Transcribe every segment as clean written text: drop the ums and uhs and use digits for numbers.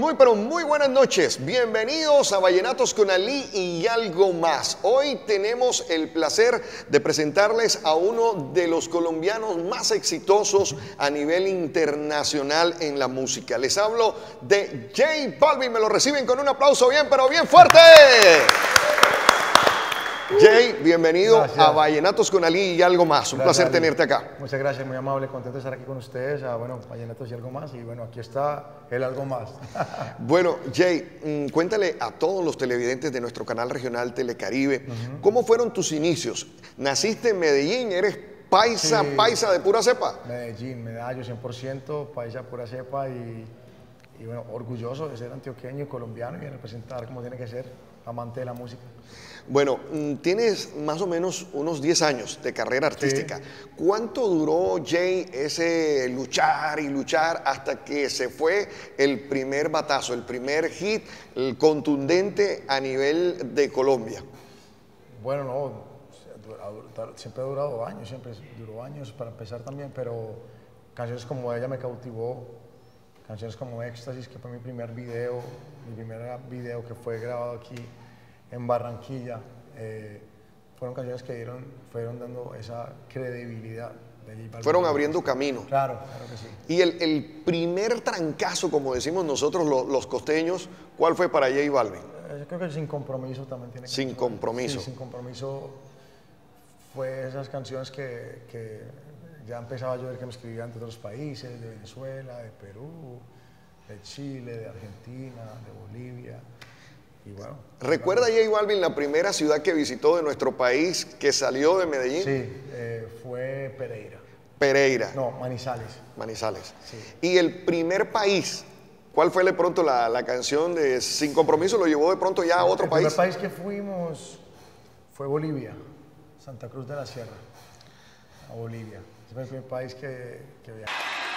pero muy buenas noches. Bienvenidos a Vallenatos con Ali y algo más. Hoy tenemos el placer de presentarles a uno de los colombianos más exitosos a nivel internacional en la música. Les hablo de J Balvin. Me lo reciben con un aplauso bien, pero bien fuerte. Jay, bienvenido a Vallenatos con Ali y algo más. Un placer tenerte acá. Muchas gracias, muy amable, contento de estar aquí con ustedes. Bueno, Vallenatos y algo más. Y bueno, aquí está el algo más. Bueno, Jay, cuéntale a todos los televidentes de nuestro canal regional Telecaribe, ¿cómo fueron tus inicios? ¿Naciste en Medellín? ¿Eres paisa, sí, paisa de pura cepa? Medellín, medallo 100%, paisa pura cepa y bueno, orgulloso de ser antioqueño y colombiano y de representar como tiene que ser, amante de la música. Bueno, tienes más o menos unos 10 años de carrera artística. Sí. ¿Cuánto duró, Jay, ese luchar y luchar hasta que se fue el primer batazo, el primer hit, el contundente a nivel de Colombia? Bueno, no, siempre ha durado años, siempre duró años para empezar también, pero canciones como Ella me cautivó, canciones como Éxtasis, que fue mi primer video que fue grabado aquí en Barranquilla, fueron canciones que fueron dando esa credibilidad de J Balvin. Fueron abriendo camino. Claro, claro que sí. Y el primer trancazo, como decimos nosotros los costeños, ¿cuál fue para J Balvin? Yo creo que Sin Compromiso también tiene. Sin Compromiso. Sí, Sin Compromiso fue esas canciones que ya empezaba yo a ver que me escribían de otros países, de Venezuela, de Perú, de Chile, de Argentina, de Bolivia. Y bueno, ¿recuerda J Balvin la primera ciudad que visitó de nuestro país que salió de Medellín? Sí, fue Pereira. Pereira. No, Manizales. Manizales. Sí. ¿Y el primer país? ¿Cuál fue de pronto la canción de Sin Compromiso? ¿Lo llevó de pronto ya a otro país? El primer país que fuimos fue Bolivia, Santa Cruz de la Sierra, a Bolivia. Ese fue el primer país que viajé.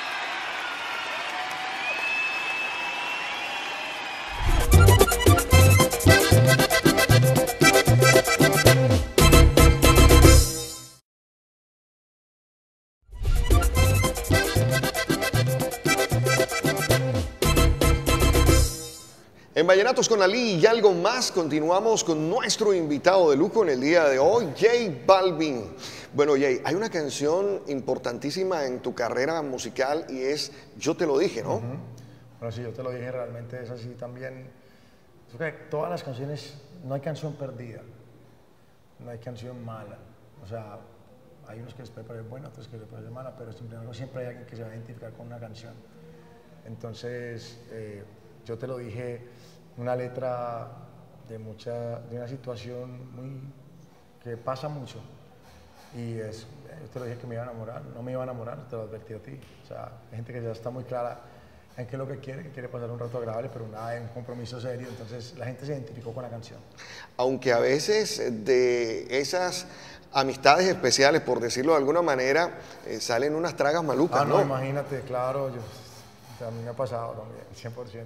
En Vallenatos con Ali y algo más, continuamos con nuestro invitado de lujo en el día de hoy, J Balvin. Bueno, Jay, hay una canción importantísima en tu carrera musical y es Yo te lo dije, ¿no? Bueno, sí, Yo te lo dije, realmente es así también. Yo creo que todas las canciones, no hay canción perdida, no hay canción mala. O sea, hay unos que les puede parecer buena, otros que les puede parecer mala, pero siempre hay alguien que se va a identificar con una canción. Entonces, Yo te lo dije, una letra de una situación que pasa mucho. Y yo te lo dije que me iba a enamorar, no me iba a enamorar, te lo advertí a ti. O sea, hay gente que ya está muy clara en qué es lo que quiere pasar un rato agradable, pero nada de un compromiso serio. Entonces la gente se identificó con la canción. Aunque a veces de esas amistades especiales, por decirlo de alguna manera, salen unas tragas malucas, ¿no? No, imagínate, claro, a mí me ha pasado también, 100%.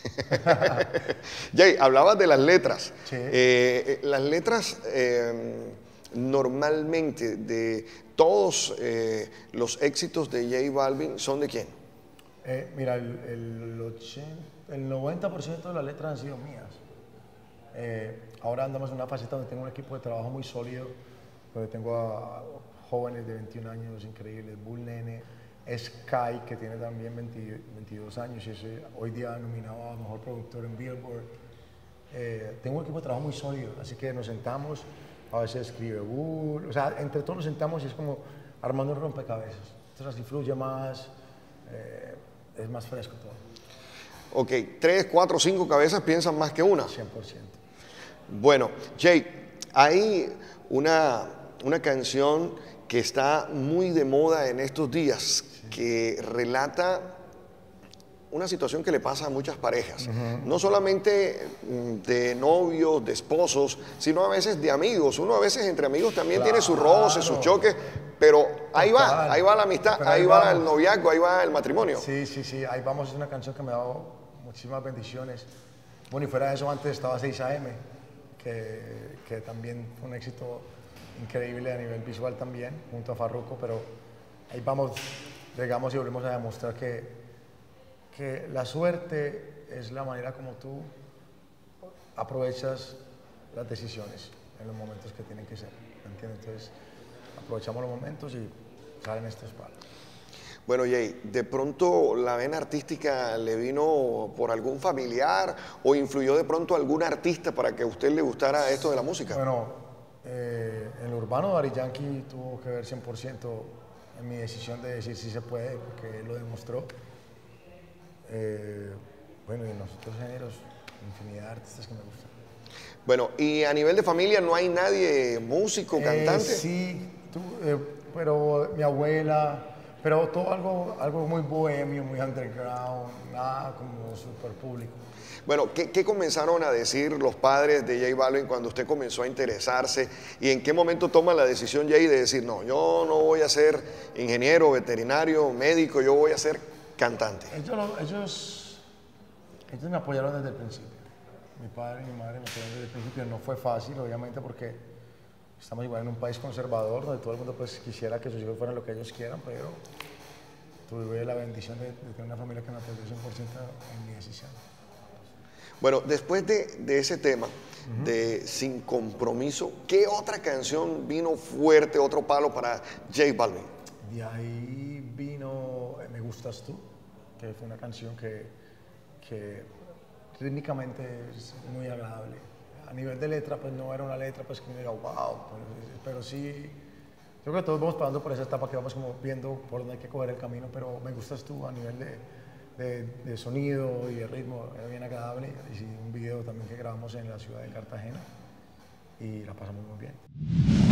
Jay, hablabas de las letras. Sí. Las letras normalmente de todos los éxitos de J Balvin son de quién? Mira, el 90% de las letras han sido mías. Ahora andamos en una faceta donde tengo un equipo de trabajo muy sólido, donde tengo a jóvenes de 21 años increíbles, Bull Nene, Sky, que tiene también 22 años y es hoy día nominado a Mejor Productor en Billboard. Tengo un equipo de trabajo muy sólido, así que nos sentamos, a veces escribe Bull, o sea, entre todos nos sentamos y es como armando un rompecabezas. Entonces así fluye más, es más fresco todo. Ok, 3, 4, 5 cabezas piensan más que una. 100%. Bueno, Jay, hay una canción que está muy de moda en estos días, que relata una situación que le pasa a muchas parejas, no solamente de novios, de esposos, sino a veces de amigos. Uno a veces entre amigos también tiene sus roces, sus choques, pero ahí va la amistad, ahí va el noviazgo, ahí va el matrimonio. Sí, ahí vamos, es una canción que me ha dado muchísimas bendiciones. Bueno, y fuera de eso, antes estaba 6 AM, que también fue un éxito increíble a nivel visual también, junto a Farruko, pero ahí vamos, llegamos y volvemos a demostrar que la suerte es la manera como tú aprovechas las decisiones en los momentos que tienen que ser, ¿me entiendes? Entonces, aprovechamos los momentos y salen estos palos. Bueno, Jay, ¿de pronto la vena artística le vino por algún familiar o influyó de pronto algún artista para que a usted le gustara esto de la música? Bueno, en lo urbano Daddy Yankee tuvo que ver 100% en mi decisión de decir si se puede, porque él lo demostró. Bueno, y en los otros géneros, infinidad de artistas que me gustan. Bueno, y a nivel de familia no hay nadie músico, cantante. Sí, pero mi abuela, pero todo algo muy bohemio, muy underground, nada como súper público. Bueno, ¿qué comenzaron a decir los padres de J Balvin cuando usted comenzó a interesarse? ¿Y en qué momento toma la decisión Jay de decir, no, yo no voy a ser ingeniero, veterinario, médico, yo voy a ser cantante? Ellos me apoyaron desde el principio. Mi padre y mi madre me apoyaron desde el principio. No fue fácil, obviamente, porque estamos igual en un país conservador, donde todo el mundo pues, quisiera que sus hijos fueran lo que ellos quieran, pero tuve la bendición de tener una familia que me apoyó 100% en mi decisión. Bueno, después de ese tema, de Sin Compromiso, ¿qué otra canción vino fuerte, otro palo para J Balvin? De ahí vino Me Gustas Tú, que fue una canción que rítmicamente es muy agradable. A nivel de letra, pues no era una letra pues que me diga, wow, pero sí, creo que todos vamos pasando por esa etapa que vamos como viendo por dónde hay que coger el camino, pero Me Gustas Tú a nivel de sonido y de ritmo era bien agradable. Y un video también que grabamos en la ciudad de Cartagena y la pasamos muy bien.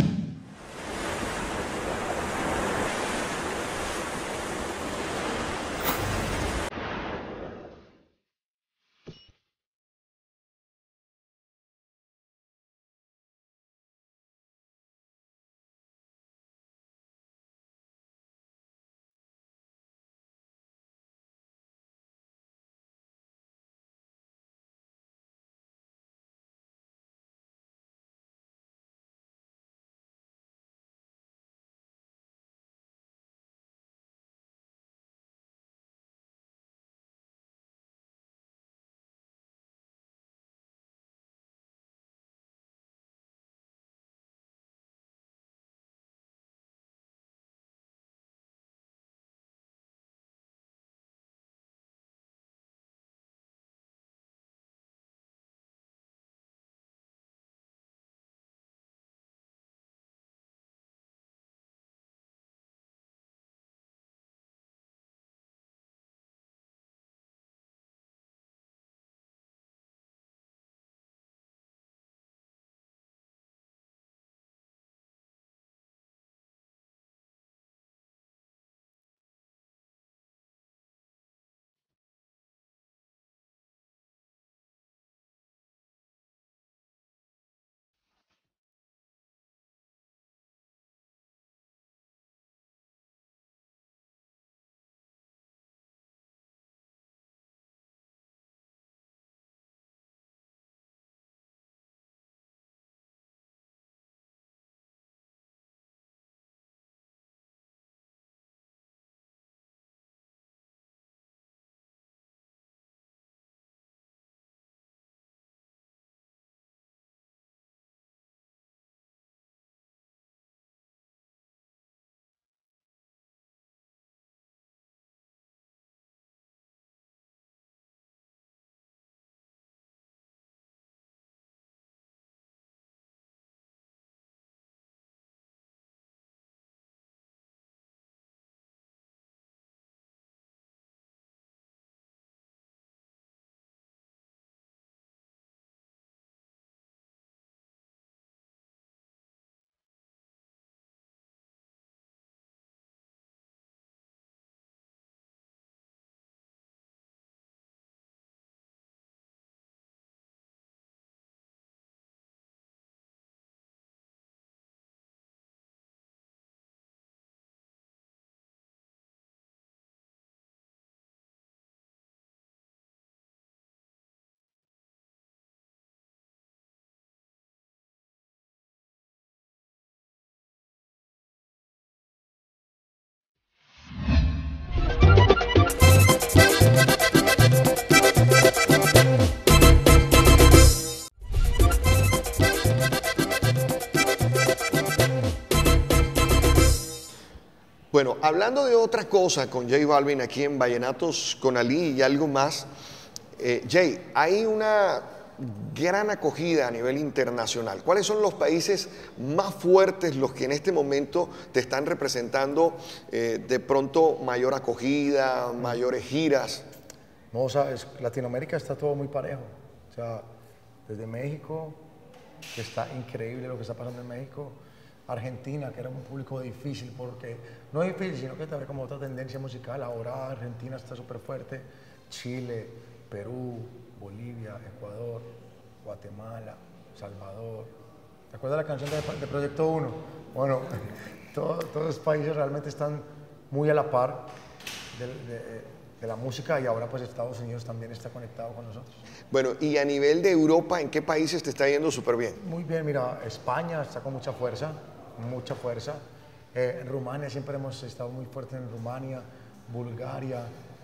Bueno, hablando de otra cosa con J Balvin aquí en Vallenatos con Ali y algo más, Jay, hay una gran acogida a nivel internacional. ¿Cuáles son los países más fuertes, los que en este momento te están representando de pronto mayor acogida, mayores giras? No, o sea, Latinoamérica está todo muy parejo. O sea, desde México, que está increíble lo que está pasando en México, Argentina, que era un público difícil, porque no es difícil, sino que también como otra tendencia musical. Ahora Argentina está súper fuerte, Chile, Perú, Bolivia, Ecuador, Guatemala, Salvador. ¿Te acuerdas la canción de Proyecto 1? Bueno, todos los países realmente están muy a la par de la música, y ahora pues Estados Unidos también está conectado con nosotros. Bueno, y a nivel de Europa, ¿en qué países te está yendo súper bien? Muy bien, mira, España está con mucha fuerza, mucha fuerza. En Rumania siempre hemos estado muy fuertes, en Rumania, Bulgaria,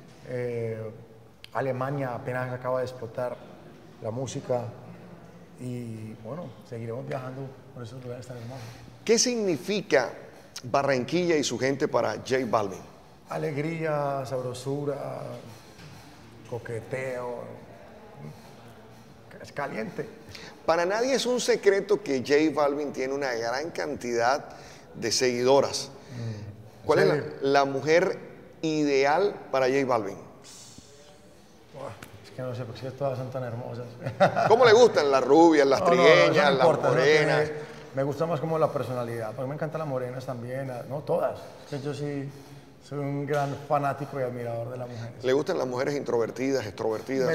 Alemania apenas acaba de explotar la música, y bueno, seguiremos viajando por esos lugares tan hermosos. ¿Qué significa Barranquilla y su gente para J Balvin? Alegría, sabrosura, coqueteo, es caliente. Para nadie es un secreto que J Balvin tiene una gran cantidad de seguidoras. ¿Cuál es la mujer ideal para J Balvin? Es que no sé, porque todas son tan hermosas. ¿Cómo le gustan las rubias, las trigueñas, no las importa, morenas? Me gusta más como la personalidad, porque me encantan las morenas también, no todas. Es que yo sí soy un gran fanático y admirador de las mujeres. ¿Le gustan las mujeres introvertidas, extrovertidas?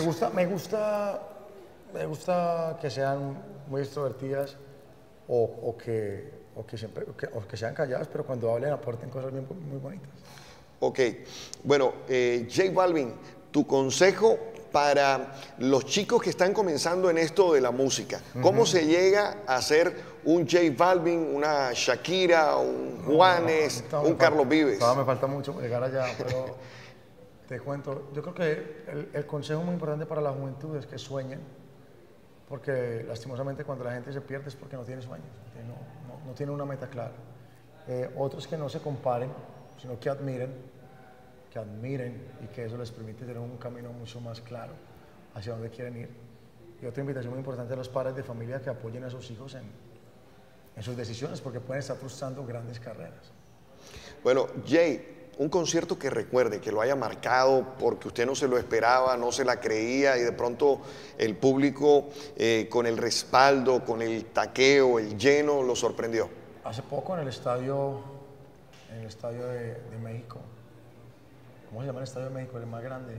Me gusta que sean muy extrovertidas o que sean calladas, pero cuando hablen aporten cosas muy bonitas. Ok, bueno, J Balvin, tu consejo para los chicos que están comenzando en esto de la música. ¿Cómo se llega a ser un J Balvin, una Shakira, un Juanes, un Carlos Vives? Me falta mucho para llegar allá, pero te cuento. Yo creo que el consejo muy importante para la juventud es que sueñen, porque lastimosamente cuando la gente se pierde es porque no tiene sueños, no tiene una meta clara. Otros que no se comparen, sino que admiren y que eso les permite tener un camino mucho más claro hacia dónde quieren ir. Y otra invitación muy importante a los padres de familia, que apoyen a sus hijos en sus decisiones, porque pueden estar frustrando grandes carreras. Bueno, Jay, un concierto que recuerde, que lo haya marcado porque usted no se lo esperaba, no se la creía, y de pronto el público con el respaldo, con el taqueo, el lleno, lo sorprendió. Hace poco en el estadio de México. ¿Cómo se llama el estadio de México? El más grande.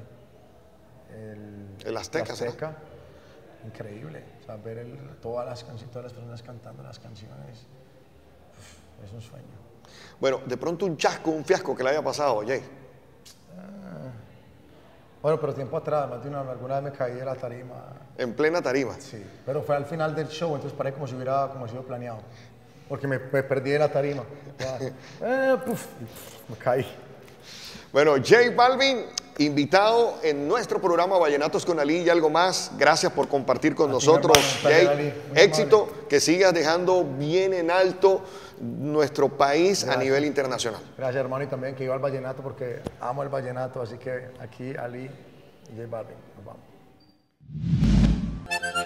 El Azteca. Increíble. O sea, ver todas las personas cantando las canciones es un sueño. Bueno, de pronto un chasco, un fiasco que le haya pasado, Jay. Bueno, pero tiempo atrás, alguna vez me caí de la tarima. En plena tarima. Sí, pero fue al final del show, entonces paré como si hubiera sido planeado. Porque me perdí de la tarima. Me caí. Bueno, J Balvin, invitado en nuestro programa Vallenatos con Ali y algo más. Gracias por compartir con nosotros, Jay. Éxito, que sigas dejando bien en alto nuestro país a nivel internacional. Gracias, hermano, y también que iba al vallenato porque amo el vallenato, así que aquí Ali y J Balvin, nos vamos.